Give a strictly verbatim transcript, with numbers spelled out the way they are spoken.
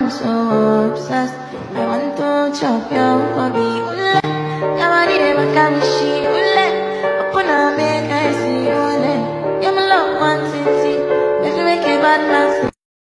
I'm so obsessed. I want to chop your body. Your body never can she.